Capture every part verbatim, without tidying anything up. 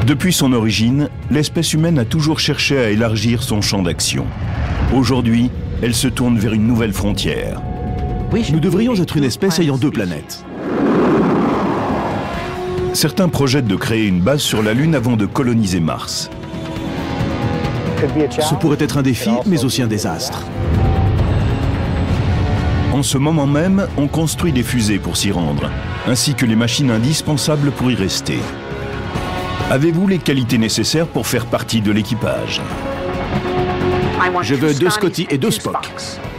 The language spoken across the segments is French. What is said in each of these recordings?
Depuis son origine, l'espèce humaine a toujours cherché à élargir son champ d'action. Aujourd'hui, elle se tourne vers une nouvelle frontière. Nous devrions être une espèce ayant deux planètes. Certains projettent de créer une base sur la Lune avant de coloniser Mars. Ce pourrait être un défi, mais aussi un désastre. En ce moment même, on construit des fusées pour s'y rendre, ainsi que les machines indispensables pour y rester. Avez-vous les qualités nécessaires pour faire partie de l'équipage? Je veux deux Scotty et deux Spock.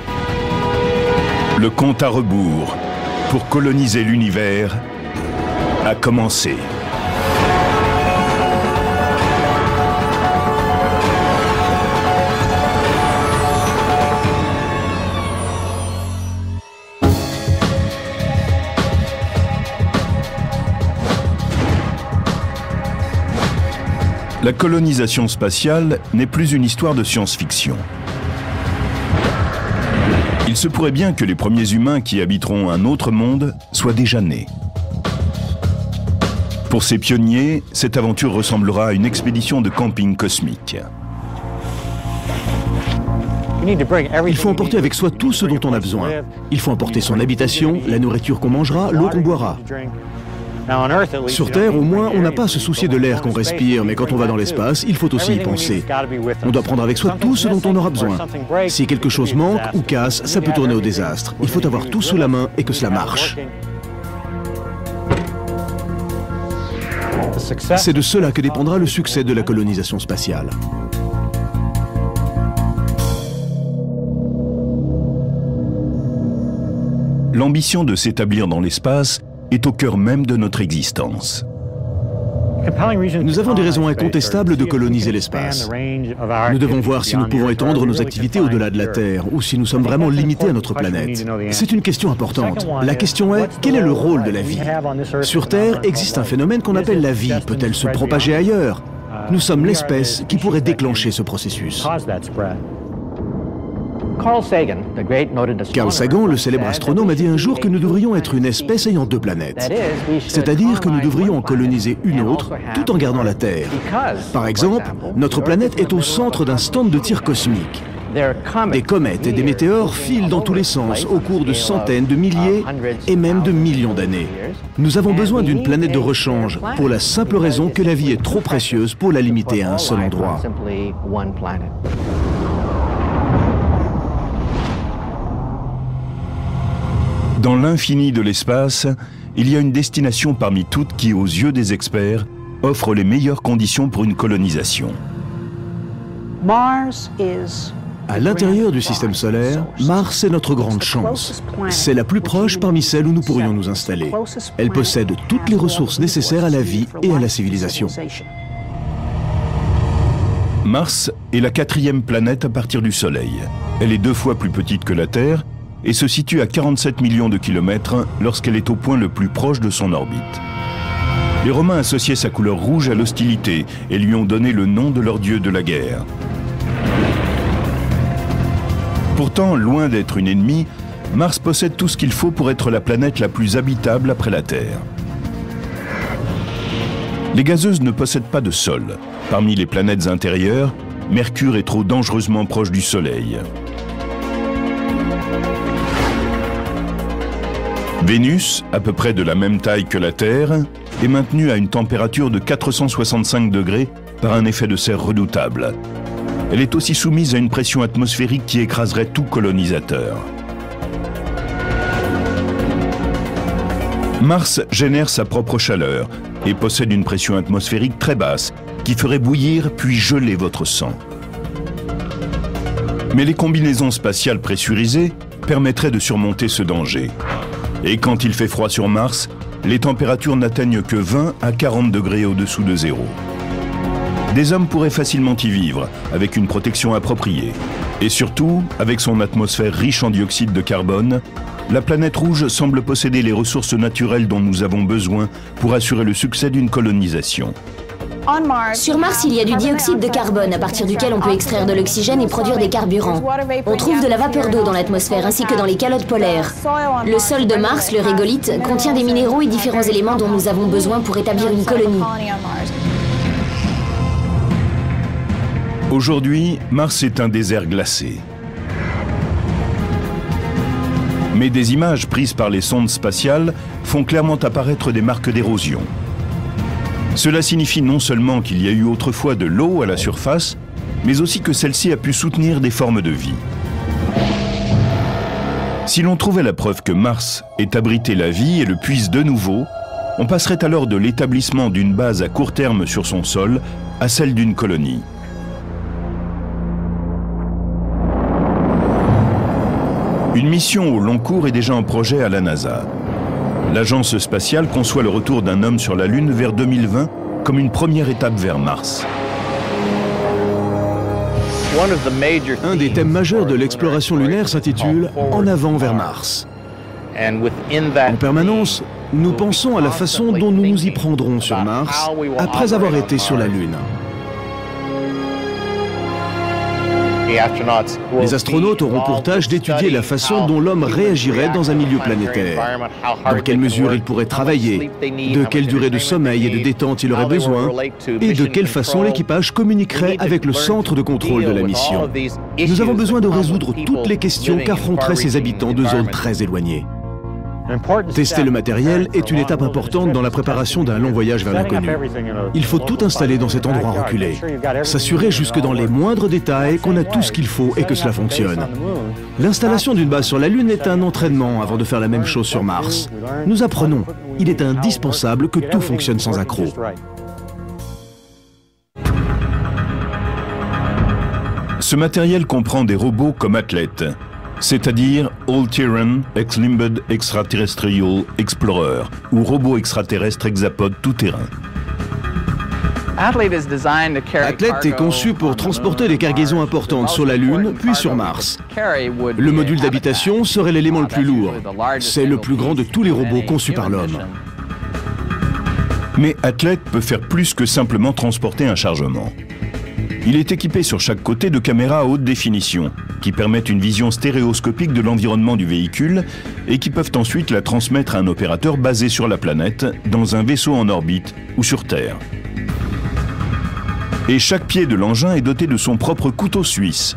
Le compte à rebours pour coloniser l'univers a commencé. La colonisation spatiale n'est plus une histoire de science-fiction. Il se pourrait bien que les premiers humains qui habiteront un autre monde soient déjà nés. Pour ces pionniers, cette aventure ressemblera à une expédition de camping cosmique. Il faut emporter avec soi tout ce dont on a besoin. Il faut emporter son habitation, la nourriture qu'on mangera, l'eau qu'on boira. Sur Terre, au moins, on n'a pas à se soucier de l'air qu'on respire, mais quand on va dans l'espace, il faut aussi y penser. On doit prendre avec soi tout ce dont on aura besoin. Si quelque chose manque ou casse, ça peut tourner au désastre. Il faut avoir tout sous la main et que cela marche. C'est de cela que dépendra le succès de la colonisation spatiale. L'ambition de s'établir dans l'espace est au cœur même de notre existence. Nous avons des raisons incontestables de coloniser l'espace. Nous devons voir si nous pouvons étendre nos activités au-delà de la Terre, ou si nous sommes vraiment limités à notre planète. C'est une question importante. La question est, quel est le rôle de la vie? Sur Terre existe un phénomène qu'on appelle la vie. Peut-elle se propager ailleurs? Nous sommes l'espèce qui pourrait déclencher ce processus. Carl Sagan, le célèbre astronome, a dit un jour que nous devrions être une espèce ayant deux planètes. C'est-à-dire que nous devrions en coloniser une autre tout en gardant la Terre. Par exemple, notre planète est au centre d'un stand de tir cosmique. Des comètes et des météores filent dans tous les sens au cours de centaines, de milliers et même de millions d'années. Nous avons besoin d'une planète de rechange pour la simple raison que la vie est trop précieuse pour la limiter à un seul endroit. Dans l'infini de l'espace, il y a une destination parmi toutes qui, aux yeux des experts, offre les meilleures conditions pour une colonisation. À l'intérieur du système solaire, Mars est notre grande chance. C'est la plus proche parmi celles où nous pourrions nous installer. Elle possède toutes les ressources nécessaires à la vie et à la civilisation. Mars est la quatrième planète à partir du Soleil. Elle est deux fois plus petite que la Terre et se situe à quarante-sept millions de kilomètres lorsqu'elle est au point le plus proche de son orbite. Les Romains associaient sa couleur rouge à l'hostilité et lui ont donné le nom de leur dieu de la guerre. Pourtant, loin d'être une ennemie, Mars possède tout ce qu'il faut pour être la planète la plus habitable après la Terre. Les gazeuses ne possèdent pas de sol. Parmi les planètes intérieures, Mercure est trop dangereusement proche du Soleil. Vénus, à peu près de la même taille que la Terre, est maintenue à une température de quatre cent soixante-cinq degrés par un effet de serre redoutable. Elle est aussi soumise à une pression atmosphérique qui écraserait tout colonisateur. Mars génère sa propre chaleur et possède une pression atmosphérique très basse qui ferait bouillir puis geler votre sang. Mais les combinaisons spatiales pressurisées permettraient de surmonter ce danger. Et quand il fait froid sur Mars, les températures n'atteignent que vingt à quarante degrés au-dessous de zéro. Des hommes pourraient facilement y vivre, avec une protection appropriée. Et surtout, avec son atmosphère riche en dioxyde de carbone, la planète rouge semble posséder les ressources naturelles dont nous avons besoin pour assurer le succès d'une colonisation. Sur Mars, il y a du dioxyde de carbone à partir duquel on peut extraire de l'oxygène et produire des carburants. On trouve de la vapeur d'eau dans l'atmosphère ainsi que dans les calottes polaires. Le sol de Mars, le régolithe, contient des minéraux et différents éléments dont nous avons besoin pour établir une colonie. Aujourd'hui, Mars est un désert glacé. Mais des images prises par les sondes spatiales font clairement apparaître des marques d'érosion. Cela signifie non seulement qu'il y a eu autrefois de l'eau à la surface, mais aussi que celle-ci a pu soutenir des formes de vie. Si l'on trouvait la preuve que Mars ait abrité la vie et le puise de nouveau, on passerait alors de l'établissement d'une base à court terme sur son sol à celle d'une colonie. Une mission au long cours est déjà en projet à la NASA. L'agence spatiale conçoit le retour d'un homme sur la Lune vers deux mille vingt comme une première étape vers Mars. Un des thèmes majeurs de l'exploration lunaire s'intitule « En avant vers Mars ». En permanence, nous pensons à la façon dont nous nous y prendrons sur Mars après avoir été sur la Lune. Les astronautes auront pour tâche d'étudier la façon dont l'homme réagirait dans un milieu planétaire, dans quelle mesure il pourrait travailler, de quelle durée de sommeil et de détente il aurait besoin, et de quelle façon l'équipage communiquerait avec le centre de contrôle de la mission. Nous avons besoin de résoudre toutes les questions qu'affronteraient ces habitants de zones très éloignées. Tester le matériel est une étape importante dans la préparation d'un long voyage vers l'inconnu. Il faut tout installer dans cet endroit reculé, s'assurer jusque dans les moindres détails qu'on a tout ce qu'il faut et que cela fonctionne. L'installation d'une base sur la Lune est un entraînement avant de faire la même chose sur Mars. Nous apprenons, il est indispensable que tout fonctionne sans accroc. Ce matériel comprend des robots comme athlètes, c'est-à-dire All-Terrain X-Limbed Extraterrestrial Explorer ou robot extraterrestre hexapode tout-terrain. Athlete est conçu pour transporter des cargaisons importantes sur la Lune, puis sur Mars. Le module d'habitation serait l'élément le plus lourd. C'est le plus grand de tous les robots conçus par l'homme. Mais Athlete peut faire plus que simplement transporter un chargement. Il est équipé sur chaque côté de caméras à haute définition, qui permettent une vision stéréoscopique de l'environnement du véhicule et qui peuvent ensuite la transmettre à un opérateur basé sur la planète, dans un vaisseau en orbite ou sur Terre. Et chaque pied de l'engin est doté de son propre couteau suisse.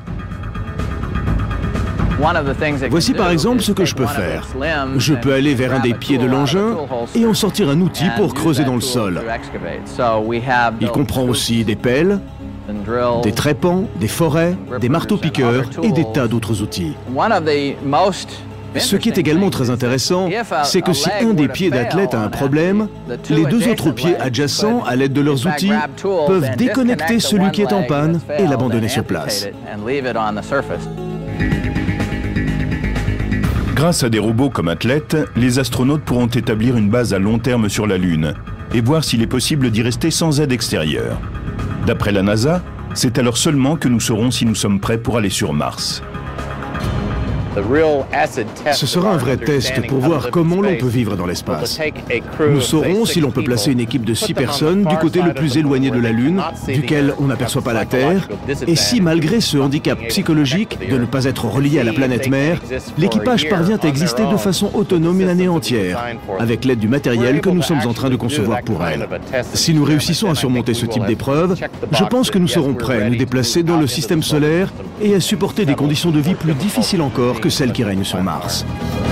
Voici par exemple ce que je peux faire. Je peux aller vers un des pieds de l'engin et en sortir un outil pour creuser dans le sol. Il comprend aussi des pelles, des trépans, des forêts, des marteaux-piqueurs et des tas d'autres outils. Ce qui est également très intéressant, c'est que si un des pieds d'athlète a un problème, les deux autres pieds adjacents, à l'aide de leurs outils, peuvent déconnecter celui qui est en panne et l'abandonner sur place. Grâce à des robots comme Athlete, les astronautes pourront établir une base à long terme sur la Lune et voir s'il est possible d'y rester sans aide extérieure. D'après la NASA, c'est alors seulement que nous saurons si nous sommes prêts pour aller sur Mars. Ce sera un vrai test pour voir comment l'on peut vivre dans l'espace. Nous saurons si l'on peut placer une équipe de six personnes du côté le plus éloigné de la Lune, duquel on n'aperçoit pas la Terre, et si malgré ce handicap psychologique de ne pas être relié à la planète mère, l'équipage parvient à exister de façon autonome une année entière, avec l'aide du matériel que nous sommes en train de concevoir pour elle. Si nous réussissons à surmonter ce type d'épreuve, je pense que nous serons prêts à nous déplacer dans le système solaire et à supporter des conditions de vie plus difficiles encore que celles qui règnent sur Mars.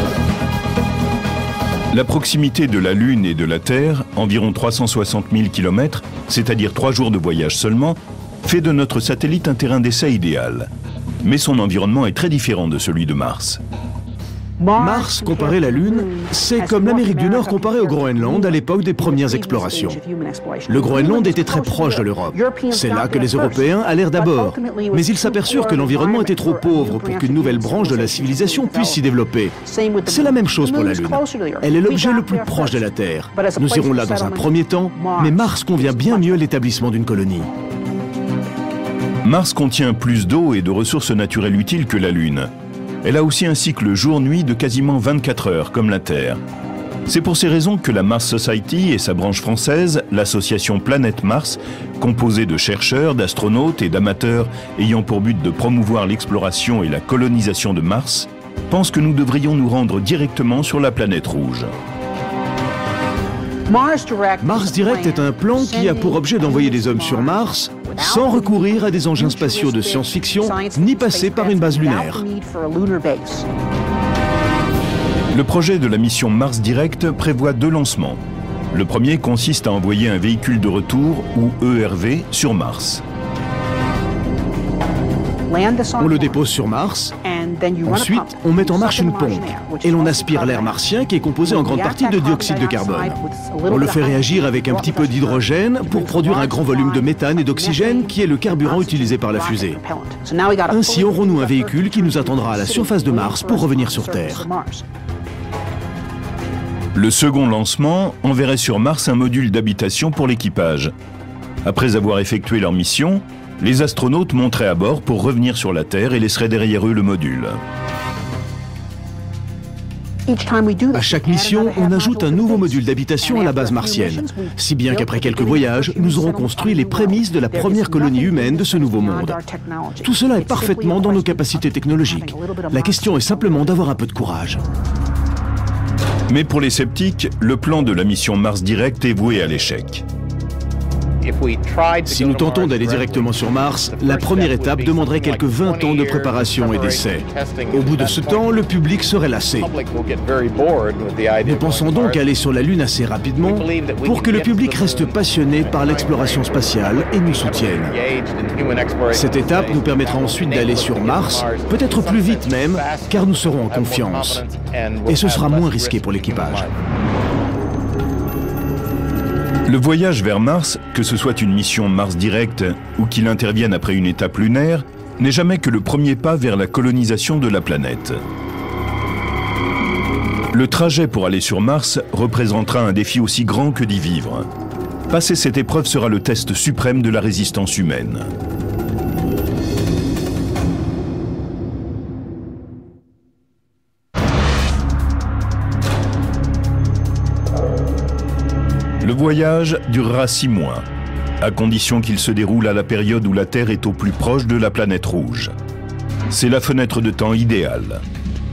La proximité de la Lune et de la Terre, environ trois cent soixante mille kilomètres, c'est-à-dire trois jours de voyage seulement, fait de notre satellite un terrain d'essai idéal. Mais son environnement est très différent de celui de Mars. Mars, comparé à la Lune, c'est comme l'Amérique du Nord comparée au Groenland à l'époque des premières explorations. Le Groenland était très proche de l'Europe. C'est là que les Européens allèrent d'abord. Mais ils s'aperçurent que l'environnement était trop pauvre pour qu'une nouvelle branche de la civilisation puisse s'y développer. C'est la même chose pour la Lune. Elle est l'objet le plus proche de la Terre. Nous irons là dans un premier temps, mais Mars convient bien mieux à l'établissement d'une colonie. Mars contient plus d'eau et de ressources naturelles utiles que la Lune. Elle a aussi un cycle jour-nuit de quasiment vingt-quatre heures, comme la Terre. C'est pour ces raisons que la Mars Society et sa branche française, l'association Planète Mars, composée de chercheurs, d'astronautes et d'amateurs ayant pour but de promouvoir l'exploration et la colonisation de Mars, pensent que nous devrions nous rendre directement sur la planète rouge. Mars Direct est un plan qui a pour objet d'envoyer des hommes sur Mars sans recourir à des engins spatiaux de science-fiction ni passer par une base lunaire. Le projet de la mission Mars Direct prévoit deux lancements. Le premier consiste à envoyer un véhicule de retour, ou E R V, sur Mars. On le dépose sur Mars, ensuite on met en marche une pompe et l'on aspire l'air martien qui est composé en grande partie de dioxyde de carbone. On le fait réagir avec un petit peu d'hydrogène pour produire un grand volume de méthane et d'oxygène qui est le carburant utilisé par la fusée. Ainsi aurons-nous un véhicule qui nous attendra à la surface de Mars pour revenir sur Terre. Le second lancement enverrait sur Mars un module d'habitation pour l'équipage. Après avoir effectué leur mission, les astronautes monteraient à bord pour revenir sur la Terre et laisseraient derrière eux le module. À chaque mission, on ajoute un nouveau module d'habitation à la base martienne, si bien qu'après quelques voyages, nous aurons construit les prémices de la première colonie humaine de ce nouveau monde. Tout cela est parfaitement dans nos capacités technologiques. La question est simplement d'avoir un peu de courage. Mais pour les sceptiques, le plan de la mission Mars Direct est voué à l'échec. Si nous tentons d'aller directement sur Mars, la première étape demanderait quelques vingt ans de préparation et d'essai. Au bout de ce temps, le public serait lassé. Nous pensons donc aller sur la Lune assez rapidement pour que le public reste passionné par l'exploration spatiale et nous soutienne. Cette étape nous permettra ensuite d'aller sur Mars, peut-être plus vite même, car nous serons en confiance. Et ce sera moins risqué pour l'équipage. Le voyage vers Mars, que ce soit une mission Mars Direct ou qu'il intervienne après une étape lunaire, n'est jamais que le premier pas vers la colonisation de la planète. Le trajet pour aller sur Mars représentera un défi aussi grand que d'y vivre. Passer cette épreuve sera le test suprême de la résistance humaine. Le voyage durera six mois, à condition qu'il se déroule à la période où la Terre est au plus proche de la planète rouge. C'est la fenêtre de temps idéale.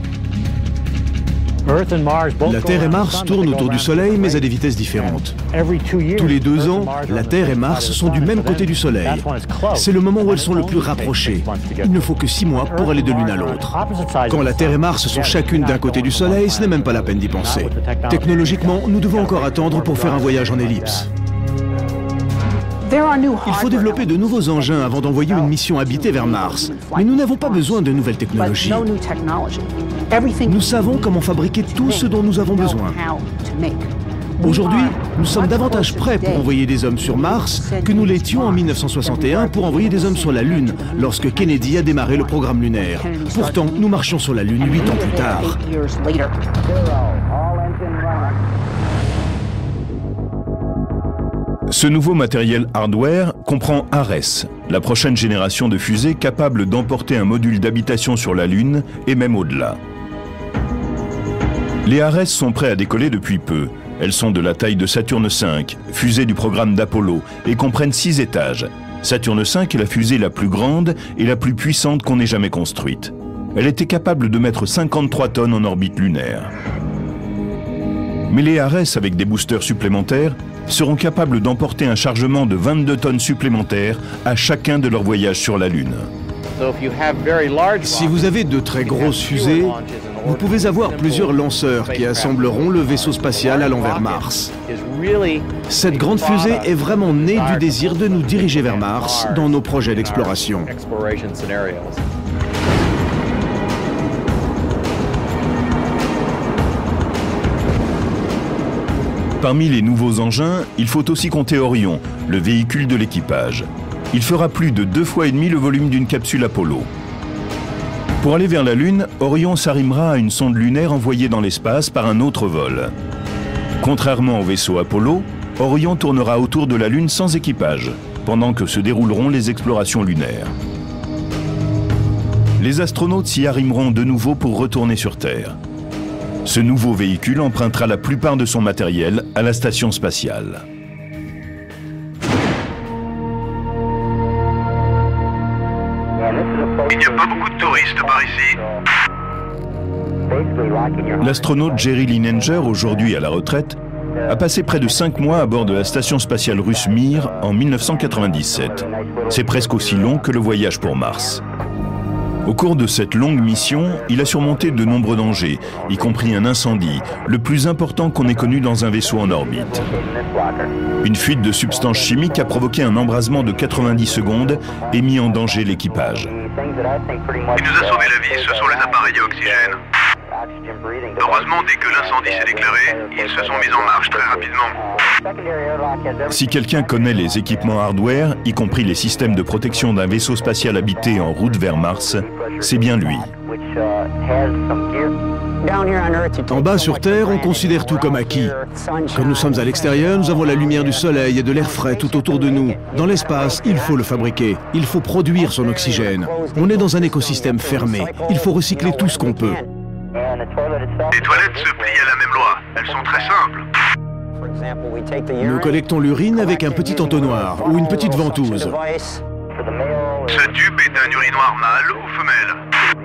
La Terre et Mars tournent autour du Soleil, mais à des vitesses différentes. Tous les deux ans, la Terre et Mars sont du même côté du Soleil. C'est le moment où elles sont le plus rapprochées. Il ne faut que six mois pour aller de l'une à l'autre. Quand la Terre et Mars sont chacune d'un côté du Soleil, ce n'est même pas la peine d'y penser. Technologiquement, nous devons encore attendre pour faire un voyage en ellipse. Il faut développer de nouveaux engins avant d'envoyer une mission habitée vers Mars. Mais nous n'avons pas besoin de nouvelles technologies. Nous savons comment fabriquer tout ce dont nous avons besoin. Aujourd'hui, nous sommes davantage prêts pour envoyer des hommes sur Mars que nous l'étions en mille neuf cent soixante et un pour envoyer des hommes sur la Lune, lorsque Kennedy a démarré le programme lunaire. Pourtant, nous marchions sur la Lune huit ans plus tard. Ce nouveau matériel hardware comprend Ares, la prochaine génération de fusées capable d'emporter un module d'habitation sur la Lune et même au-delà. Les Ares sont prêts à décoller depuis peu. Elles sont de la taille de Saturne cinq, fusée du programme d'Apollo, et comprennent six étages. Saturne cinq est la fusée la plus grande et la plus puissante qu'on ait jamais construite. Elle était capable de mettre cinquante-trois tonnes en orbite lunaire. Mais les Ares, avec des boosters supplémentaires, seront capables d'emporter un chargement de vingt-deux tonnes supplémentaires à chacun de leurs voyages sur la Lune. Si vous avez de très grosses fusées, vous pouvez avoir plusieurs lanceurs qui assembleront le vaisseau spatial allant vers Mars. Cette grande fusée est vraiment née du désir de nous diriger vers Mars dans nos projets d'exploration. Parmi les nouveaux engins, il faut aussi compter Orion, le véhicule de l'équipage. Il fera plus de deux fois et demi le volume d'une capsule Apollo. Pour aller vers la Lune, Orion s'arrimera à une sonde lunaire envoyée dans l'espace par un autre vol. Contrairement au vaisseau Apollo, Orion tournera autour de la Lune sans équipage, pendant que se dérouleront les explorations lunaires. Les astronautes s'y arrimeront de nouveau pour retourner sur Terre. Ce nouveau véhicule empruntera la plupart de son matériel à la station spatiale. Il n'y a pas beaucoup de touristes par ici. L'astronaute Jerry Linenger, aujourd'hui à la retraite, a passé près de cinq mois à bord de la station spatiale russe Mir en mille neuf cent quatre-vingt-dix-sept. C'est presque aussi long que le voyage pour Mars. Au cours de cette longue mission, il a surmonté de nombreux dangers, y compris un incendie, le plus important qu'on ait connu dans un vaisseau en orbite. Une fuite de substances chimiques a provoqué un embrasement de quatre-vingt-dix secondes et mis en danger l'équipage. Il nous a sauvé la vie, ce sont les appareils à oxygène. Heureusement, dès que l'incendie s'est déclaré, ils se sont mis en marche très rapidement. Si quelqu'un connaît les équipements hardware, y compris les systèmes de protection d'un vaisseau spatial habité en route vers Mars, c'est bien lui. En bas sur Terre, on considère tout comme acquis. Quand nous sommes à l'extérieur, nous avons la lumière du soleil et de l'air frais tout autour de nous. Dans l'espace, il faut le fabriquer. Il faut produire son oxygène. On est dans un écosystème fermé. Il faut recycler tout ce qu'on peut. Les toilettes se plient à la même loi. Elles sont très simples. Nous collectons l'urine avec un petit entonnoir ou une petite ventouse. Ce tube est un urinoir mâle ou femelle?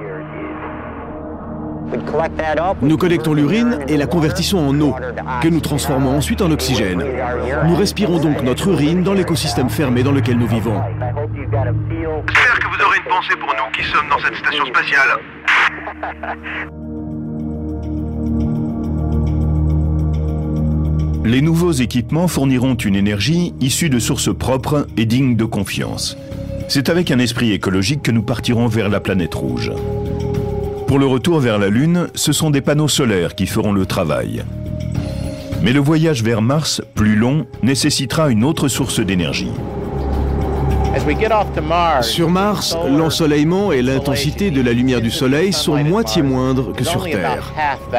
Nous collectons l'urine et la convertissons en eau, que nous transformons ensuite en oxygène. Nous respirons donc notre urine dans l'écosystème fermé dans lequel nous vivons. J'espère que vous aurez une pensée pour nous qui sommes dans cette station spatiale. Les nouveaux équipements fourniront une énergie issue de sources propres et dignes de confiance. C'est avec un esprit écologique que nous partirons vers la planète rouge. Pour le retour vers la Lune, ce sont des panneaux solaires qui feront le travail. Mais le voyage vers Mars, plus long, nécessitera une autre source d'énergie. Sur Mars, l'ensoleillement et l'intensité de la lumière du Soleil sont moitié moindres que sur Terre.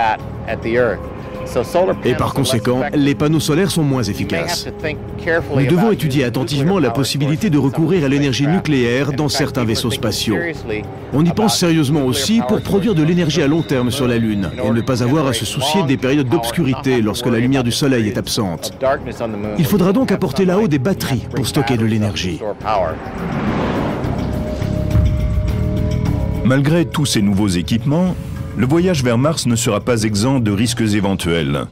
Et par conséquent, les panneaux solaires sont moins efficaces. Nous devons étudier attentivement la possibilité de recourir à l'énergie nucléaire dans certains vaisseaux spatiaux. On y pense sérieusement aussi pour produire de l'énergie à long terme sur la Lune et ne pas avoir à se soucier des périodes d'obscurité lorsque la lumière du Soleil est absente. Il faudra donc apporter là-haut des batteries pour stocker de l'énergie. Malgré tous ces nouveaux équipements, le voyage vers Mars ne sera pas exempt de risques éventuels.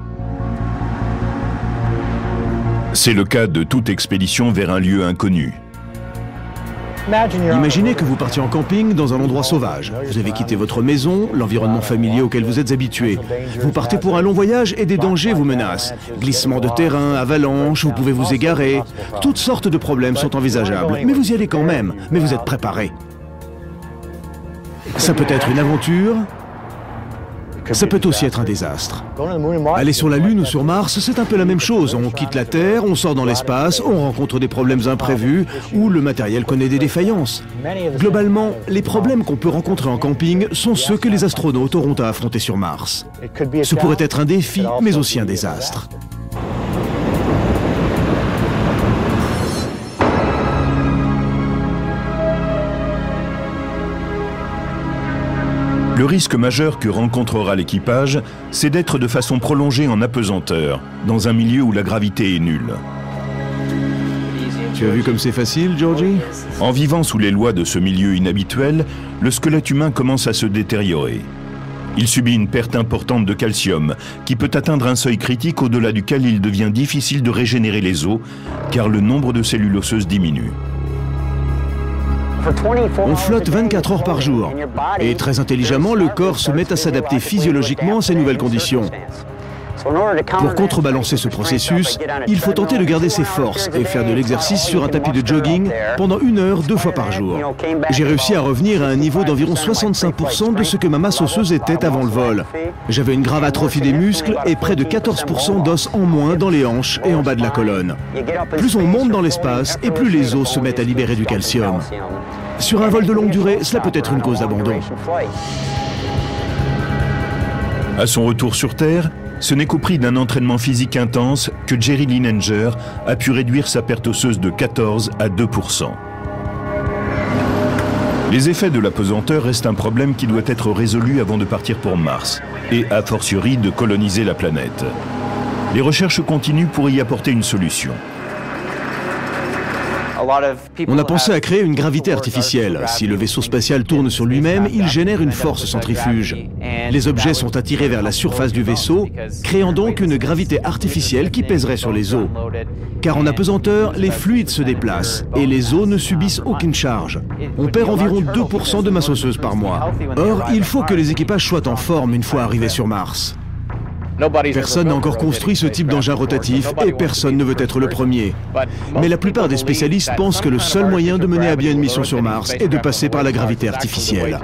C'est le cas de toute expédition vers un lieu inconnu. Imaginez que vous partiez en camping dans un endroit sauvage. Vous avez quitté votre maison, l'environnement familier auquel vous êtes habitué. Vous partez pour un long voyage et des dangers vous menacent. Glissement de terrain, avalanche, vous pouvez vous égarer. Toutes sortes de problèmes sont envisageables, mais vous y allez quand même, mais vous êtes préparé. Ça peut être une aventure, ça peut aussi être un désastre. Aller sur la Lune ou sur Mars, c'est un peu la même chose. On quitte la Terre, on sort dans l'espace, on rencontre des problèmes imprévus ou le matériel connaît des défaillances. Globalement, les problèmes qu'on peut rencontrer en camping sont ceux que les astronautes auront à affronter sur Mars. Ce pourrait être un défi, mais aussi un désastre. Le risque majeur que rencontrera l'équipage, c'est d'être de façon prolongée en apesanteur, dans un milieu où la gravité est nulle. Tu as vu comme c'est facile, Georgie? En vivant sous les lois de ce milieu inhabituel, le squelette humain commence à se détériorer. Il subit une perte importante de calcium, qui peut atteindre un seuil critique au-delà duquel il devient difficile de régénérer les os, car le nombre de cellules osseuses diminue. On flotte vingt-quatre heures par jour et très intelligemment, le corps se met à s'adapter physiologiquement à ces nouvelles conditions. Pour contrebalancer ce processus, il faut tenter de garder ses forces et faire de l'exercice sur un tapis de jogging pendant une heure, deux fois par jour. J'ai réussi à revenir à un niveau d'environ soixante-cinq pour cent de ce que ma masse osseuse était avant le vol. J'avais une grave atrophie des muscles et près de quatorze pour cent d'os en moins dans les hanches et en bas de la colonne. Plus on monte dans l'espace et plus les os se mettent à libérer du calcium. Sur un vol de longue durée, cela peut être une cause d'abandon. À son retour sur Terre, ce n'est qu'au prix d'un entraînement physique intense que Jerry Linenger a pu réduire sa perte osseuse de quatorze à deux pour cent. Les effets de l'apesanteur restent un problème qui doit être résolu avant de partir pour Mars, et a fortiori de coloniser la planète. Les recherches continuent pour y apporter une solution. On a pensé à créer une gravité artificielle. Si le vaisseau spatial tourne sur lui-même, il génère une force centrifuge. Les objets sont attirés vers la surface du vaisseau, créant donc une gravité artificielle qui pèserait sur les os. Car en apesanteur, les fluides se déplacent et les os ne subissent aucune charge. On perd environ deux pour cent de masse osseuse par mois. Or, il faut que les équipages soient en forme une fois arrivés sur Mars. Personne n'a encore construit ce type d'engin rotatif et personne ne veut être le premier. Mais la plupart des spécialistes pensent que le seul moyen de mener à bien une mission sur Mars est de passer par la gravité artificielle.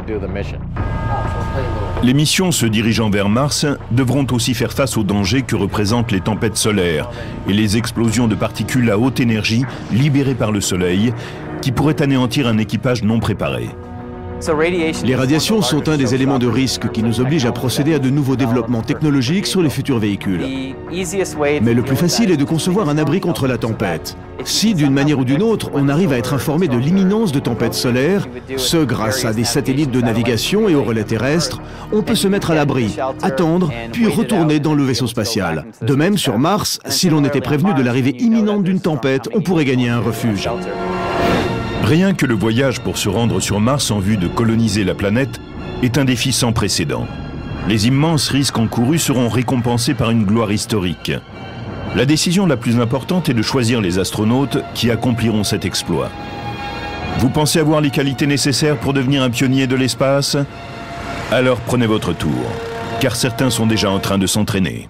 Les missions se dirigeant vers Mars devront aussi faire face aux dangers que représentent les tempêtes solaires et les explosions de particules à haute énergie libérées par le Soleil qui pourraient anéantir un équipage non préparé. Les radiations sont un des éléments de risque qui nous obligent à procéder à de nouveaux développements technologiques sur les futurs véhicules. Mais le plus facile est de concevoir un abri contre la tempête. Si, d'une manière ou d'une autre, on arrive à être informé de l'imminence de tempêtes solaires, ce grâce à des satellites de navigation et aux relais terrestres, on peut se mettre à l'abri, attendre, puis retourner dans le vaisseau spatial. De même, sur Mars, si l'on était prévenu de l'arrivée imminente d'une tempête, on pourrait gagner un refuge. Rien que le voyage pour se rendre sur Mars en vue de coloniser la planète est un défi sans précédent. Les immenses risques encourus seront récompensés par une gloire historique. La décision la plus importante est de choisir les astronautes qui accompliront cet exploit. Vous pensez avoir les qualités nécessaires pour devenir un pionnier de l'espace? Alors prenez votre tour, car certains sont déjà en train de s'entraîner.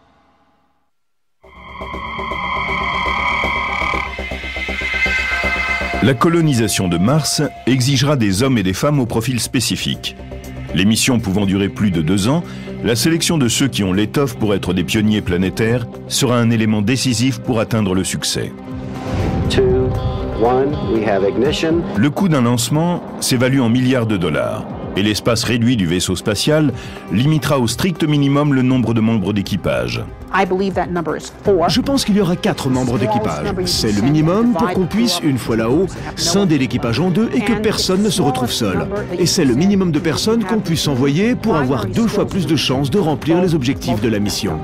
La colonisation de Mars exigera des hommes et des femmes au profil spécifique. Les missions pouvant durer plus de deux ans, la sélection de ceux qui ont l'étoffe pour être des pionniers planétaires sera un élément décisif pour atteindre le succès. Two, one, we have ignition. Le coût d'un lancement s'évalue en milliards de dollars et l'espace réduit du vaisseau spatial limitera au strict minimum le nombre de membres d'équipage. Je pense qu'il y aura quatre membres d'équipage. C'est le minimum pour qu'on puisse, une fois là-haut, scinder l'équipage en deux et que personne ne se retrouve seul. Et c'est le minimum de personnes qu'on puisse envoyer pour avoir deux fois plus de chances de remplir les objectifs de la mission.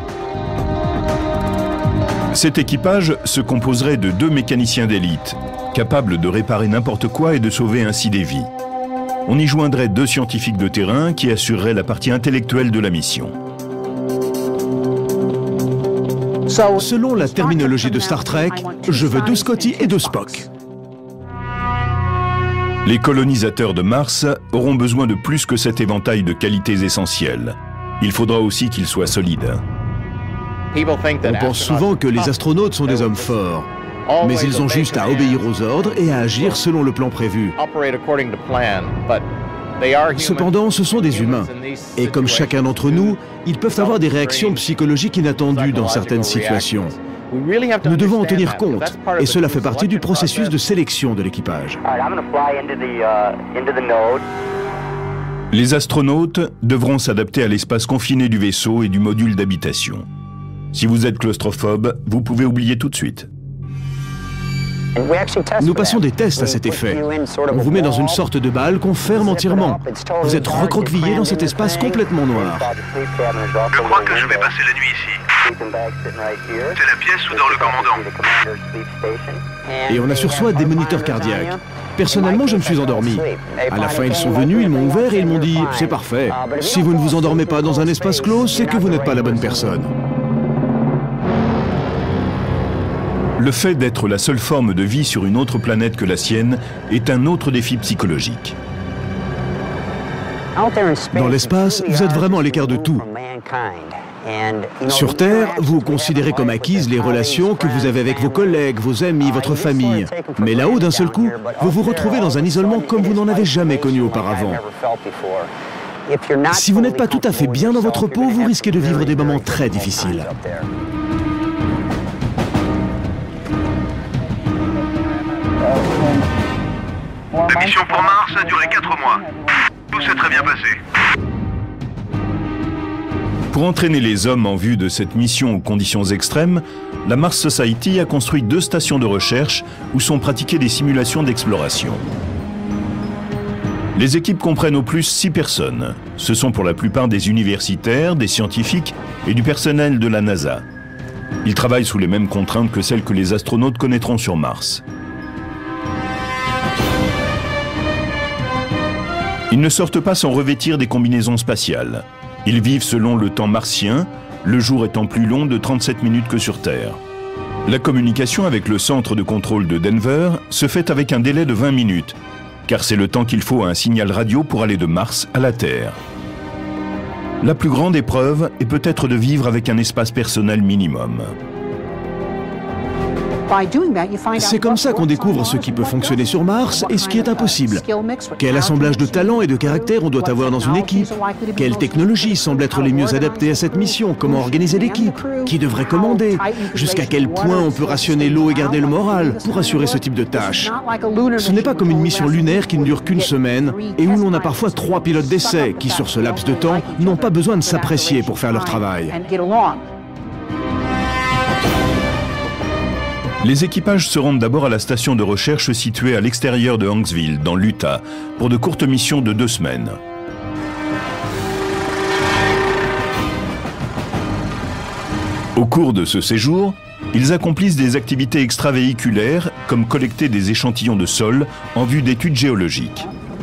Cet équipage se composerait de deux mécaniciens d'élite, capables de réparer n'importe quoi et de sauver ainsi des vies. On y joindrait deux scientifiques de terrain qui assureraient la partie intellectuelle de la mission. Selon la terminologie de Star Trek, je veux deux Scotty et deux Spock. Les colonisateurs de Mars auront besoin de plus que cet éventail de qualités essentielles. Il faudra aussi qu'ils soient solides. On pense souvent que les astronautes sont des hommes forts, mais ils ont juste à obéir aux ordres et à agir selon le plan prévu. Cependant, ce sont des humains, et comme chacun d'entre nous, ils peuvent avoir des réactions psychologiques inattendues dans certaines situations. Nous devons en tenir compte, et cela fait partie du processus de sélection de l'équipage. Les astronautes devront s'adapter à l'espace confiné du vaisseau et du module d'habitation. Si vous êtes claustrophobe, vous pouvez oublier tout de suite. Nous passons des tests à cet effet. On vous met dans une sorte de balle qu'on ferme entièrement. Vous êtes recroquevillé dans cet espace complètement noir. Je crois que je vais passer la nuit ici. C'est la pièce où dort le commandant. Et on a sur soi des moniteurs cardiaques. Personnellement, je me suis endormi. À la fin, ils sont venus, ils m'ont ouvert et ils m'ont dit « C'est parfait. Si vous ne vous endormez pas dans un espace clos, c'est que vous n'êtes pas la bonne personne. » Le fait d'être la seule forme de vie sur une autre planète que la sienne est un autre défi psychologique. Dans l'espace, vous êtes vraiment à l'écart de tout. Sur Terre, vous considérez comme acquises les relations que vous avez avec vos collègues, vos amis, votre famille. Mais là-haut, d'un seul coup, vous vous retrouvez dans un isolement comme vous n'en avez jamais connu auparavant. Si vous n'êtes pas tout à fait bien dans votre peau, vous risquez de vivre des moments très difficiles. La mission pour Mars a duré quatre mois. Tout s'est très bien passé. Pour entraîner les hommes en vue de cette mission aux conditions extrêmes, la Mars Society a construit deux stations de recherche où sont pratiquées des simulations d'exploration. Les équipes comprennent au plus six personnes. Ce sont pour la plupart des universitaires, des scientifiques et du personnel de la NASA. Ils travaillent sous les mêmes contraintes que celles que les astronautes connaîtront sur Mars. Ils ne sortent pas sans revêtir des combinaisons spatiales. Ils vivent selon le temps martien, le jour étant plus long de trente-sept minutes que sur Terre. La communication avec le centre de contrôle de Denver se fait avec un délai de vingt minutes, car c'est le temps qu'il faut à un signal radio pour aller de Mars à la Terre. La plus grande épreuve est peut-être de vivre avec un espace personnel minimum. C'est comme ça qu'on découvre ce qui peut fonctionner sur Mars et ce qui est impossible. Quel assemblage de talents et de caractères on doit avoir dans une équipe? Quelles technologies semblent être les mieux adaptées à cette mission? Comment organiser l'équipe? Qui devrait commander? Jusqu'à quel point on peut rationner l'eau et garder le moral pour assurer ce type de tâches? Ce n'est pas comme une mission lunaire qui ne dure qu'une semaine et où l'on a parfois trois pilotes d'essai qui, sur ce laps de temps, n'ont pas besoin de s'apprécier pour faire leur travail. Les équipages se rendent d'abord à la station de recherche située à l'extérieur de Hanksville, dans l'Utah, pour de courtes missions de deux semaines. Au cours de ce séjour, ils accomplissent des activités extravéhiculaires, comme collecter des échantillons de sol en vue d'études géologiques.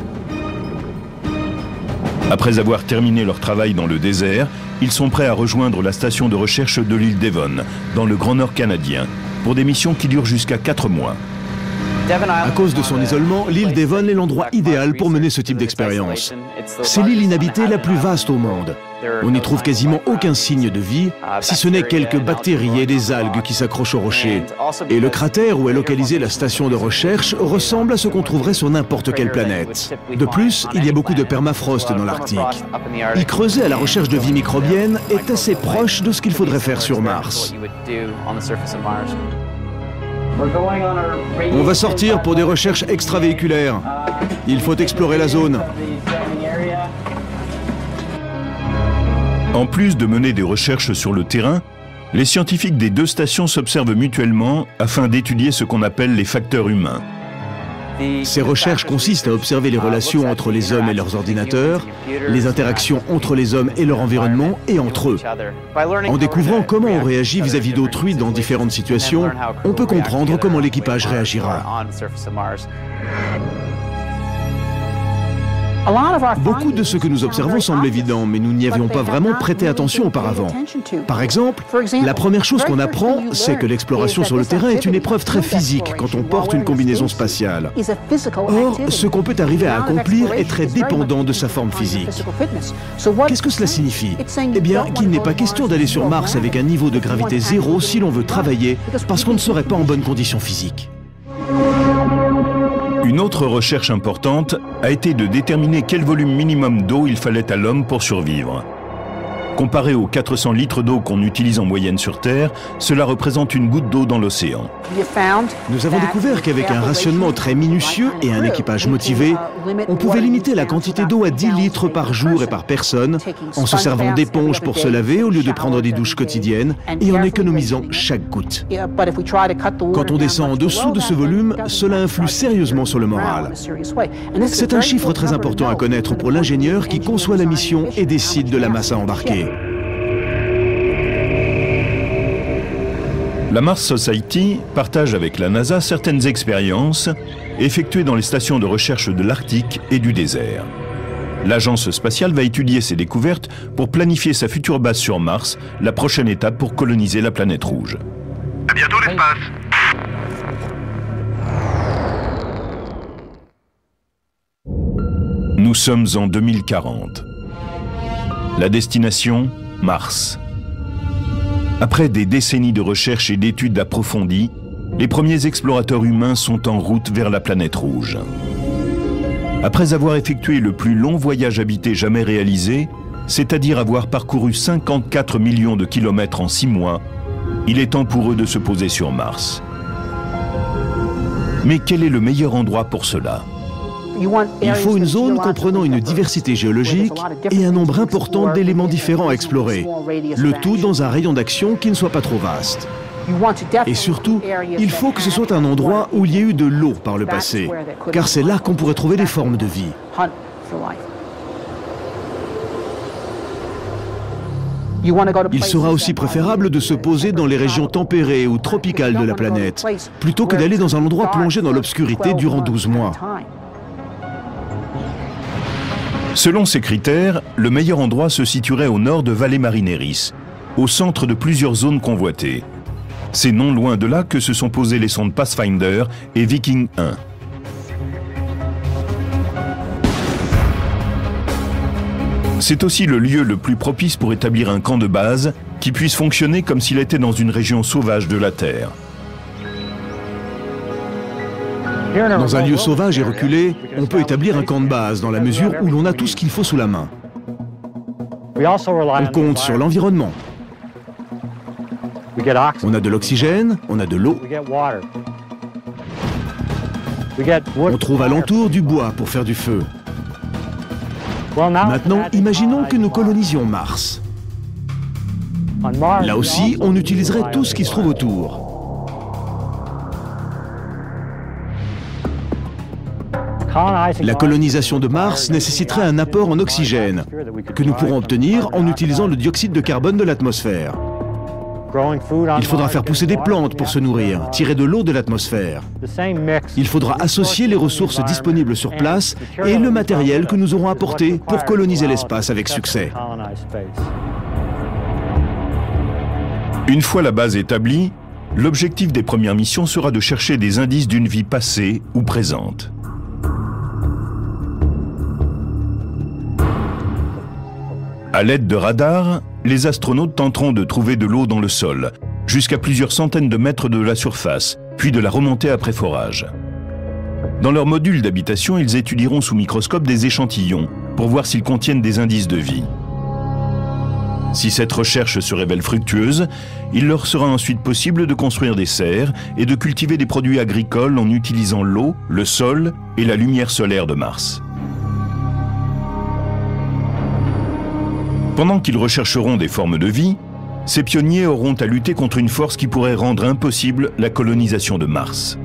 Après avoir terminé leur travail dans le désert, ils sont prêts à rejoindre la station de recherche de l'île Devon, dans le Grand Nord canadien, pour des missions qui durent jusqu'à quatre mois. À cause de son isolement, l'île Devon est l'endroit idéal pour mener ce type d'expérience. C'est l'île inhabitée la plus vaste au monde. On n'y trouve quasiment aucun signe de vie, si ce n'est quelques bactéries et des algues qui s'accrochent aux rochers. Et le cratère où est localisée la station de recherche ressemble à ce qu'on trouverait sur n'importe quelle planète. De plus, il y a beaucoup de permafrost dans l'Arctique. Y creuser à la recherche de vie microbienne est assez proche de ce qu'il faudrait faire sur Mars. On va sortir pour des recherches extravéhiculaires. Il faut explorer la zone. En plus de mener des recherches sur le terrain, les scientifiques des deux stations s'observent mutuellement afin d'étudier ce qu'on appelle les facteurs humains. Ces recherches consistent à observer les relations entre les hommes et leurs ordinateurs, les interactions entre les hommes et leur environnement et entre eux. En découvrant comment on réagit vis-à-vis d'autrui dans différentes situations, on peut comprendre comment l'équipage réagira. Beaucoup de ce que nous observons semble évident, mais nous n'y avions pas vraiment prêté attention auparavant. Par exemple, la première chose qu'on apprend, c'est que l'exploration sur le terrain est une épreuve très physique quand on porte une combinaison spatiale. Or, ce qu'on peut arriver à accomplir est très dépendant de sa forme physique. Qu'est-ce que cela signifie? Eh bien, qu'il n'est pas question d'aller sur Mars avec un niveau de gravité zéro si l'on veut travailler, parce qu'on ne serait pas en bonne condition physique. Une autre recherche importante a été de déterminer quel volume minimum d'eau il fallait à l'homme pour survivre. Comparé aux quatre cents litres d'eau qu'on utilise en moyenne sur Terre, cela représente une goutte d'eau dans l'océan. Nous avons découvert qu'avec un rationnement très minutieux et un équipage motivé, on pouvait limiter la quantité d'eau à dix litres par jour et par personne, en se servant d'éponges pour se laver au lieu de prendre des douches quotidiennes et en économisant chaque goutte. Quand on descend en dessous de ce volume, cela influe sérieusement sur le moral. C'est un chiffre très important à connaître pour l'ingénieur qui conçoit la mission et décide de la masse à embarquer. La Mars Society partage avec la NASA certaines expériences effectuées dans les stations de recherche de l'Arctique et du désert. L'agence spatiale va étudier ces découvertes pour planifier sa future base sur Mars, la prochaine étape pour coloniser la planète rouge. À bientôt l'espace. Nous sommes en deux mille quarante. La destination, Mars. Après des décennies de recherche et d'études approfondies, les premiers explorateurs humains sont en route vers la planète rouge. Après avoir effectué le plus long voyage habité jamais réalisé, c'est-à-dire avoir parcouru cinquante-quatre millions de kilomètres en six mois, il est temps pour eux de se poser sur Mars. Mais quel est le meilleur endroit pour cela ? Il faut une zone comprenant une diversité géologique et un nombre important d'éléments différents à explorer, le tout dans un rayon d'action qui ne soit pas trop vaste. Et surtout, il faut que ce soit un endroit où il y ait eu de l'eau par le passé, car c'est là qu'on pourrait trouver des formes de vie. Il sera aussi préférable de se poser dans les régions tempérées ou tropicales de la planète, plutôt que d'aller dans un endroit plongé dans l'obscurité durant douze mois. Selon ces critères, le meilleur endroit se situerait au nord de Valle Marineris, au centre de plusieurs zones convoitées. C'est non loin de là que se sont posées les sondes Pathfinder et Viking un. C'est aussi le lieu le plus propice pour établir un camp de base qui puisse fonctionner comme s'il était dans une région sauvage de la Terre. Dans un lieu sauvage et reculé, on peut établir un camp de base dans la mesure où l'on a tout ce qu'il faut sous la main. On compte sur l'environnement. On a de l'oxygène, on a de l'eau. On trouve alentour du bois pour faire du feu. Maintenant, imaginons que nous colonisions Mars. Là aussi, on utiliserait tout ce qui se trouve autour. La colonisation de Mars nécessiterait un apport en oxygène, que nous pourrons obtenir en utilisant le dioxyde de carbone de l'atmosphère. Il faudra faire pousser des plantes pour se nourrir, tirer de l'eau de l'atmosphère. Il faudra associer les ressources disponibles sur place et le matériel que nous aurons apporté pour coloniser l'espace avec succès. Une fois la base établie, l'objectif des premières missions sera de chercher des indices d'une vie passée ou présente. À l'aide de radars, les astronautes tenteront de trouver de l'eau dans le sol, jusqu'à plusieurs centaines de mètres de la surface, puis de la remonter après forage. Dans leur module d'habitation, ils étudieront sous microscope des échantillons pour voir s'ils contiennent des indices de vie. Si cette recherche se révèle fructueuse, il leur sera ensuite possible de construire des serres et de cultiver des produits agricoles en utilisant l'eau, le sol et la lumière solaire de Mars. Pendant qu'ils rechercheront des formes de vie, ces pionniers auront à lutter contre une force qui pourrait rendre impossible la colonisation de Mars.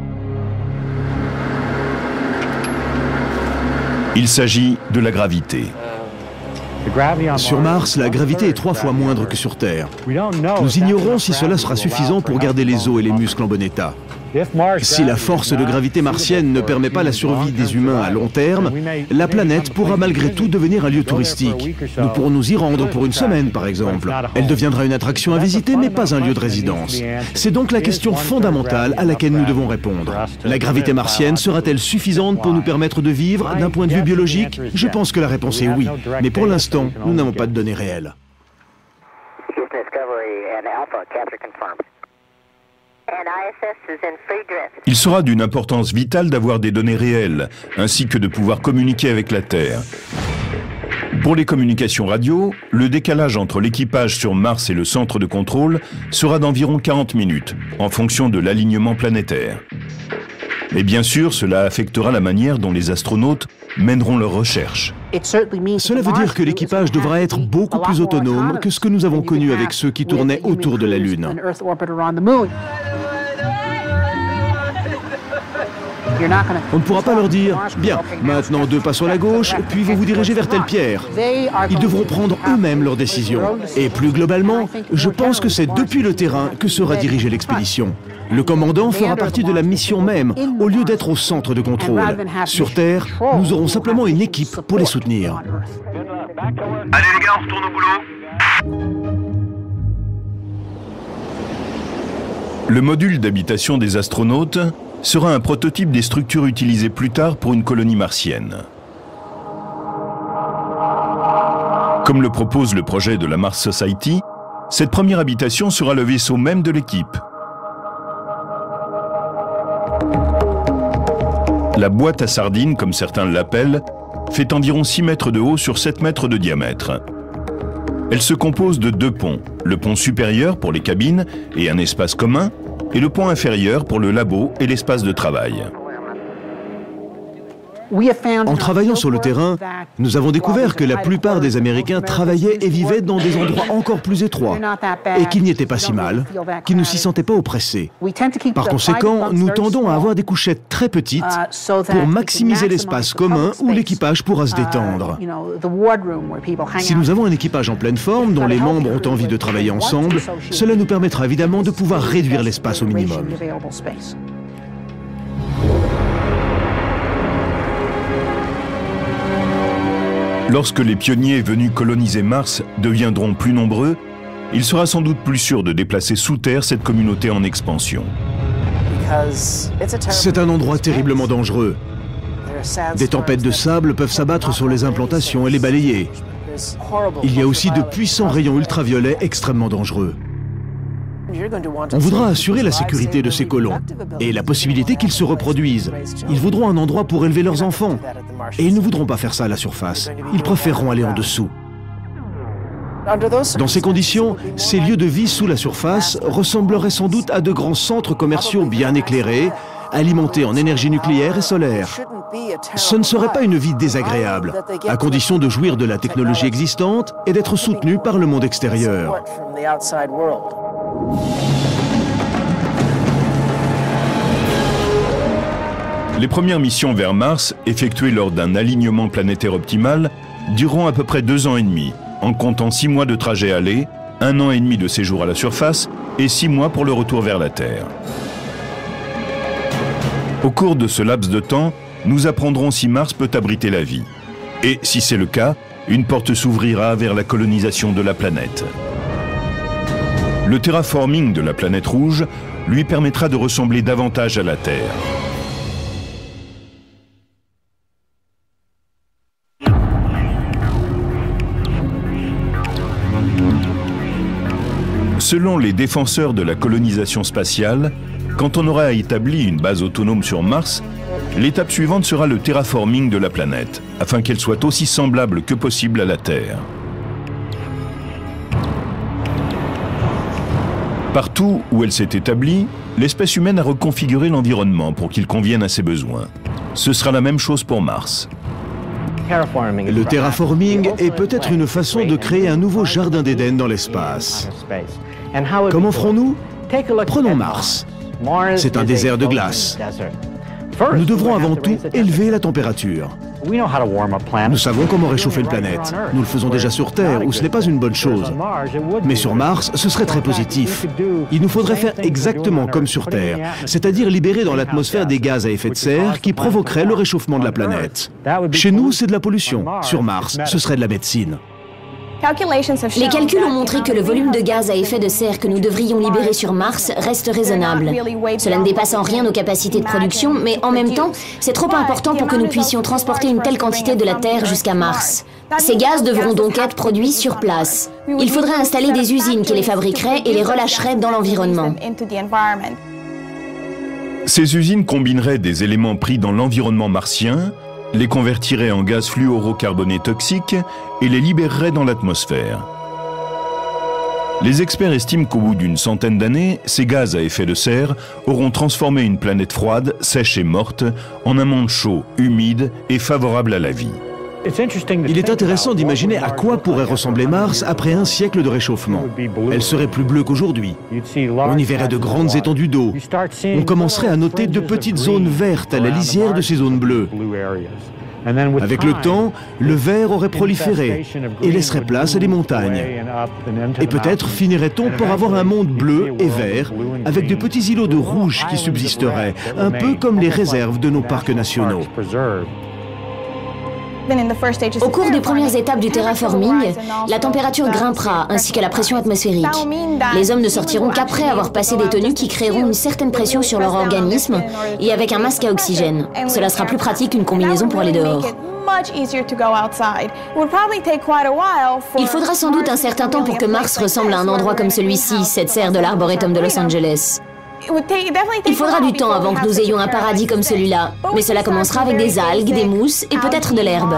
Il s'agit de la gravité. Sur Mars, la gravité est trois fois moindre que sur Terre. Nous ignorons si cela sera suffisant pour garder les os et les muscles en bon état. Si la force de gravité martienne ne permet pas la survie des humains à long terme, la planète pourra malgré tout devenir un lieu touristique. Nous pourrons nous y rendre pour une semaine, par exemple. Elle deviendra une attraction à visiter, mais pas un lieu de résidence. C'est donc la question fondamentale à laquelle nous devons répondre. La gravité martienne sera-t-elle suffisante pour nous permettre de vivre d'un point de vue biologique? Je pense que la réponse est oui. Mais pour l'instant, nous n'avons pas de données réelles. Il sera d'une importance vitale d'avoir des données réelles, ainsi que de pouvoir communiquer avec la Terre. Pour les communications radio, le décalage entre l'équipage sur Mars et le centre de contrôle sera d'environ quarante minutes, en fonction de l'alignement planétaire. Mais bien sûr, cela affectera la manière dont les astronautes mèneront leurs recherches. Cela veut dire que l'équipage devra être beaucoup plus autonome que ce que nous avons connu avec ceux qui tournaient autour de la Lune. On ne pourra pas leur dire « Bien, maintenant deux pas sur la gauche, puis vous vous dirigez vers telle pierre ». Ils devront prendre eux-mêmes leurs décisions. Et plus globalement, je pense que c'est depuis le terrain que sera dirigée l'expédition. Le commandant fera partie de la mission même, au lieu d'être au centre de contrôle. Sur Terre, nous aurons simplement une équipe pour les soutenir. Allez les gars, on retourne au boulot. Le module d'habitation des astronautes sera un prototype des structures utilisées plus tard pour une colonie martienne. Comme le propose le projet de la Mars Society, cette première habitation sera le vaisseau même de l'équipe. La boîte à sardines, comme certains l'appellent, fait environ six mètres de haut sur sept mètres de diamètre. Elle se compose de deux ponts, le pont supérieur pour les cabines et un espace commun, et le pont inférieur pour le labo et l'espace de travail. En travaillant sur le terrain, nous avons découvert que la plupart des Américains travaillaient et vivaient dans des endroits encore plus étroits, et qu'ils n'y étaient pas si mal, qu'ils ne s'y sentaient pas oppressés. Par conséquent, nous tendons à avoir des couchettes très petites pour maximiser l'espace commun où l'équipage pourra se détendre. Si nous avons un équipage en pleine forme, dont les membres ont envie de travailler ensemble, cela nous permettra évidemment de pouvoir réduire l'espace au minimum. Lorsque les pionniers venus coloniser Mars deviendront plus nombreux, il sera sans doute plus sûr de déplacer sous terre cette communauté en expansion. C'est un endroit terriblement dangereux. Des tempêtes de sable peuvent s'abattre sur les implantations et les balayer. Il y a aussi de puissants rayons ultraviolets extrêmement dangereux. On voudra assurer la sécurité de ces colons et la possibilité qu'ils se reproduisent. Ils voudront un endroit pour élever leurs enfants. Et ils ne voudront pas faire ça à la surface. Ils préféreront aller en dessous. Dans ces conditions, ces lieux de vie sous la surface ressembleraient sans doute à de grands centres commerciaux bien éclairés, alimentés en énergie nucléaire et solaire. Ce ne serait pas une vie désagréable, à condition de jouir de la technologie existante et d'être soutenu par le monde extérieur. Les premières missions vers Mars, effectuées lors d'un alignement planétaire optimal, dureront à peu près deux ans et demi, en comptant six mois de trajet aller, un an et demi de séjour à la surface et six mois pour le retour vers la Terre. Au cours de ce laps de temps, nous apprendrons si Mars peut abriter la vie. Et si c'est le cas, une porte s'ouvrira vers la colonisation de la planète. Le terraforming de la planète rouge lui permettra de ressembler davantage à la Terre. Selon les défenseurs de la colonisation spatiale, quand on aura établi une base autonome sur Mars, l'étape suivante sera le terraforming de la planète, afin qu'elle soit aussi semblable que possible à la Terre. Partout où elle s'est établie, l'espèce humaine a reconfiguré l'environnement pour qu'il convienne à ses besoins. Ce sera la même chose pour Mars. Le terraforming est peut-être une façon de créer un nouveau jardin d'Éden dans l'espace. Comment ferons-nous? Prenons Mars. C'est un désert de glace. Nous devrons avant tout élever la température. Nous savons comment réchauffer une planète. Nous le faisons déjà sur Terre, où ce n'est pas une bonne chose. Mais sur Mars, ce serait très positif. Il nous faudrait faire exactement comme sur Terre, c'est-à-dire libérer dans l'atmosphère des gaz à effet de serre qui provoqueraient le réchauffement de la planète. Chez nous, c'est de la pollution. Sur Mars, ce serait de la médecine. Les calculs ont montré que le volume de gaz à effet de serre que nous devrions libérer sur Mars reste raisonnable. Cela ne dépasse en rien nos capacités de production, mais en même temps, c'est trop important pour que nous puissions transporter une telle quantité de la Terre jusqu'à Mars. Ces gaz devront donc être produits sur place. Il faudrait installer des usines qui les fabriqueraient et les relâcheraient dans l'environnement. Ces usines combineraient des éléments pris dans l'environnement martien, les convertiraient en gaz fluorocarboné toxiques et les libéreraient dans l'atmosphère. Les experts estiment qu'au bout d'une centaine d'années, ces gaz à effet de serre auront transformé une planète froide, sèche et morte en un monde chaud, humide et favorable à la vie. Il est intéressant d'imaginer à quoi pourrait ressembler Mars après un siècle de réchauffement. Elle serait plus bleue qu'aujourd'hui. On y verrait de grandes étendues d'eau. On commencerait à noter de petites zones vertes à la lisière de ces zones bleues. Avec le temps, le vert aurait proliféré et laisserait place à des montagnes. Et peut-être finirait-on par avoir un monde bleu et vert avec de petits îlots de rouge qui subsisteraient, un peu comme les réserves de nos parcs nationaux. Au cours des premières étapes du terraforming, la température grimpera ainsi que la pression atmosphérique. Les hommes ne sortiront qu'après avoir passé des tenues qui créeront une certaine pression sur leur organisme et avec un masque à oxygène. Cela sera plus pratique qu'une combinaison pour aller dehors. Il faudra sans doute un certain temps pour que Mars ressemble à un endroit comme celui-ci, cette serre de l'Arboretum de Los Angeles. Il faudra du temps avant que nous ayons un paradis comme celui-là, mais cela commencera avec des algues, des mousses et peut-être de l'herbe.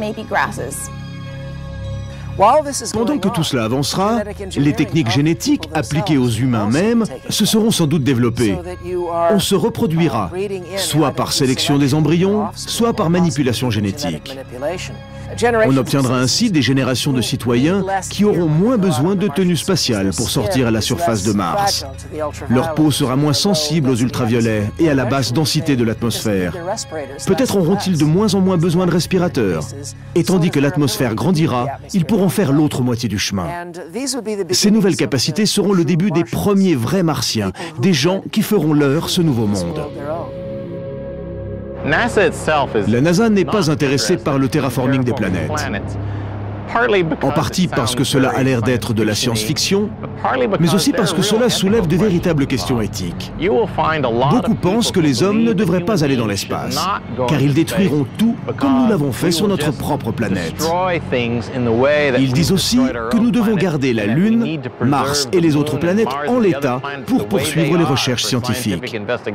Pendant que tout cela avancera, les techniques génétiques appliquées aux humains même se seront sans doute développées. On se reproduira, soit par sélection des embryons, soit par manipulation génétique. On obtiendra ainsi des générations de citoyens qui auront moins besoin de tenue spatiale pour sortir à la surface de Mars. Leur peau sera moins sensible aux ultraviolets et à la basse densité de l'atmosphère. Peut-être auront-ils de moins en moins besoin de respirateurs. Et tandis que l'atmosphère grandira, ils pourront faire l'autre moitié du chemin. Ces nouvelles capacités seront le début des premiers vrais martiens, des gens qui feront leur ce nouveau monde. La NASA n'est pas intéressée par le terraforming des planètes. En partie parce que cela a l'air d'être de la science-fiction, mais aussi parce que cela soulève de véritables questions éthiques. Beaucoup pensent que les hommes ne devraient pas aller dans l'espace, car ils détruiront tout comme nous l'avons fait sur notre propre planète. Ils disent aussi que nous devons garder la Lune, Mars et les autres planètes en l'état pour poursuivre les recherches scientifiques.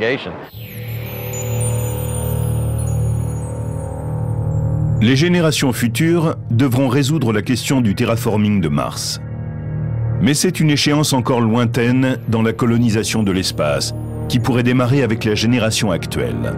Les générations futures devront résoudre la question du terraforming de Mars. Mais c'est une échéance encore lointaine dans la colonisation de l'espace, qui pourrait démarrer avec la génération actuelle.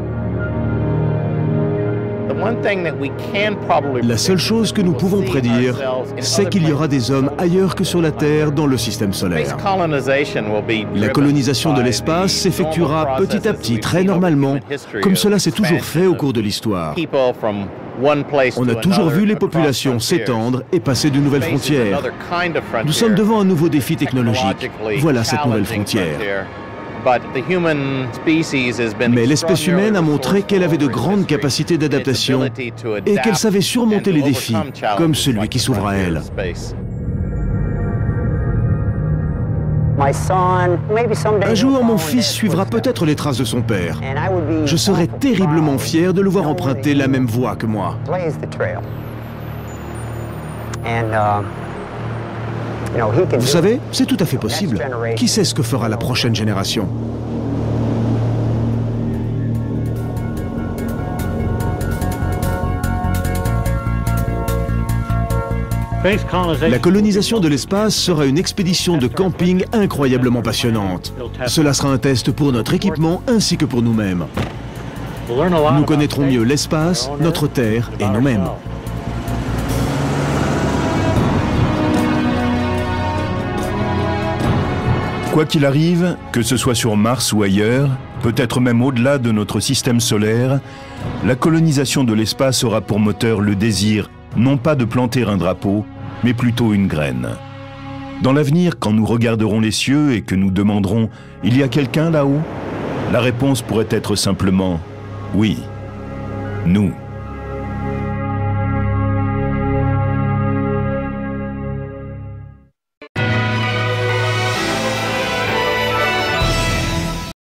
La seule chose que nous pouvons prédire, c'est qu'il y aura des hommes ailleurs que sur la Terre dans le système solaire. La colonisation de l'espace s'effectuera petit à petit, très normalement, comme cela s'est toujours fait au cours de l'histoire. On a toujours vu les populations s'étendre et passer de nouvelles frontières. Nous sommes devant un nouveau défi technologique. Voilà cette nouvelle frontière. Mais l'espèce humaine a montré qu'elle avait de grandes capacités d'adaptation et qu'elle savait surmonter les défis, comme celui qui s'ouvre à elle. Un jour, mon fils suivra peut-être les traces de son père. Je serai terriblement fier de le voir emprunter la même voie que moi. Vous savez, c'est tout à fait possible. Qui sait ce que fera la prochaine génération? La colonisation de l'espace sera une expédition de camping incroyablement passionnante. Cela sera un test pour notre équipement ainsi que pour nous-mêmes. Nous connaîtrons mieux l'espace, notre Terre et nous-mêmes. Quoi qu'il arrive, que ce soit sur Mars ou ailleurs, peut-être même au-delà de notre système solaire, la colonisation de l'espace aura pour moteur le désir, non pas de planter un drapeau, mais plutôt une graine. Dans l'avenir, quand nous regarderons les cieux et que nous demanderons « Il y a quelqu'un là-haut ?» la réponse pourrait être simplement « Oui, nous ».